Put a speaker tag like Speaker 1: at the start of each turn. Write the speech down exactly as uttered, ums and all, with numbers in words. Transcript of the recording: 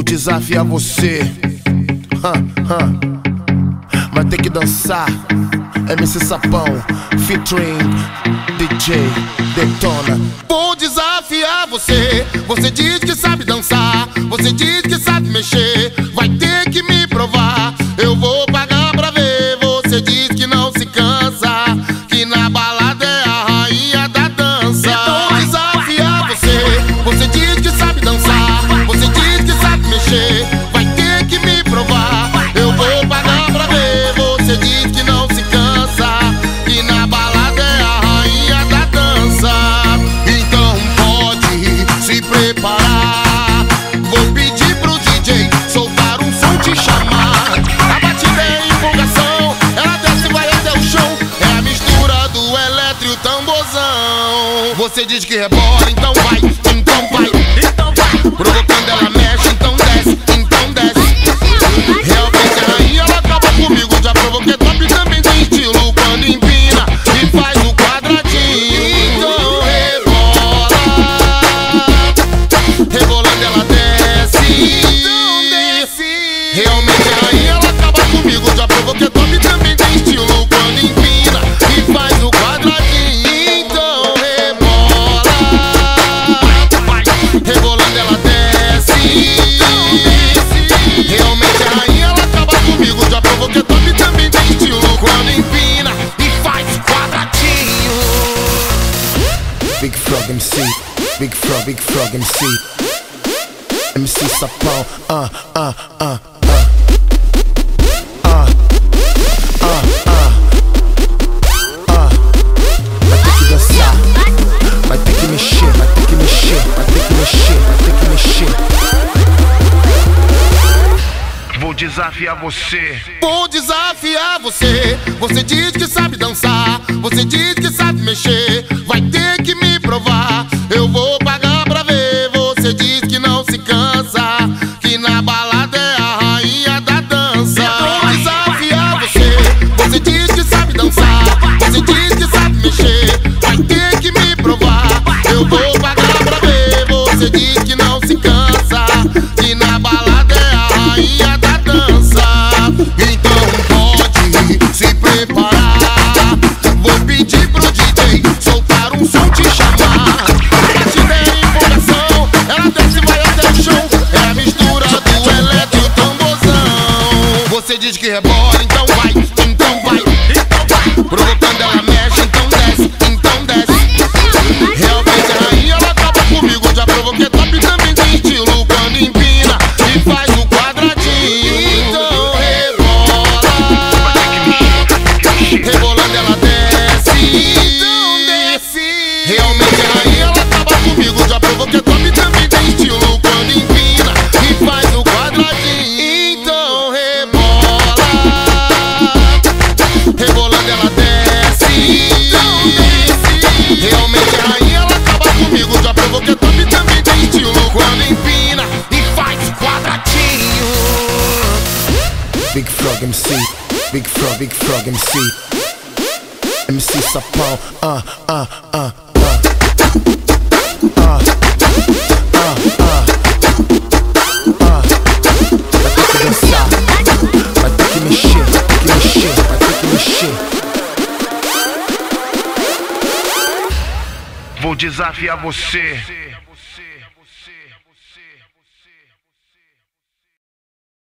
Speaker 1: desafiar você. Hum, hum. Vai ter que dançar. M C Sapão featuring D J Detona. Vou desafiar você. Você diz que sabe dançar, você diz que sabe mexer. Vai ter que me provar. Eu vou pagar pra ver. Você diz que não se cansa, que na balada é a rainha da dança. Vou desafiar você. Você diz que sabe dançar, você diz que sabe mexer. Vai ter que me provar. Eu vou pagar pra ver. Você diz que não se cansa, que na balada é a rainha da dança. Então pode se preparar. Vou pedir pro D J soltar um som, te chamar. A batida é empolgação, ela desce e vai até o chão. É a mistura do eletro e o tamborzão. Você diz que rebola, então vai, então vai, então vai. Provocando ela mexe, então desce, então desce. Realmente a rainha, ela acaba comigo. Já provoquei top, também tem estilo quando empina e faz o quadradinho. Então rebola, rebolando ela desce, então desce. Realmente a rainha, ela acaba comigo. Já provoquei top, também tem estilo quando empina e faz o quadradinho. Então rebola, rebolando ela desce, então desce. Realmente a rainha, ela acaba comigo. Já provoquei top, também tem estilo quando empina e faz quadradinho. Big Frog M C, Big Frog, Big Frog M C, M C Sapão, ah, ah, ah, ah, ah, ah, ah, ah. Vai ter que dançar, vai ter que mexer, vai ter que mexer, vai ter que mexer, vai ter que mexer. Vou desafiar você. Vou desafiar você. Você diz que sabe dançar, você diz que sabe mexer. Vai ter que me provar. Eu vou pagar pra ver. Você diz que não se cansa, que na balada é a rainha da dança. Vou desafiar você. Você diz que sabe dançar, você diz que sabe mexer. Vai ter que me provar. Eu vou pagar pra ver. Você diz que não se cansa, que na balada é a rainha da dança. Então pode se preparar. Vou pedir pro D J soltar um som, te chamar. A batida é empolgação, ela desce e vai até o chão. É a mistura do eletro e o tamborzão. Você diz que rebola, então vai, então vai, então vai. Provocando ela mexe, então desce, então desce. Realmente a rainha, ela acaba comigo. Já provoquei top, também tem estilo quando empina e faz o quadradinho. Então rebola, rebolando ela desce, então desce. Realmente a rainha, ela acaba comigo. Já provoquei top, também tem estilo quando empina e faz o quadradinho. Então rebola, rebolando ela desce, então desce. Realmente a rainha, ela acaba comigo. Já provoquei top, também tem estilo quando empina e faz quadradinho. Big Frog M C, Big Frog, Big Frog M C, M C Sapão, ah, ah, ah, ah, ah, ah, ah, ah. Vai ter que dançar, vai ter que mexer, vai ter que mexer, vai ter que mexer. Vou desafiar você.